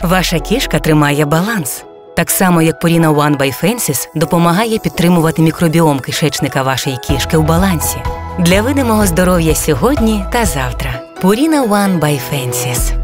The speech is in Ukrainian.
Ваша кішка тримає баланс. Так само, як Purina ONE by Fences допомагає підтримувати мікробіом кишечника вашої кішки у балансі. Для видимого здоров'я сьогодні та завтра. Purina ONE by Fences.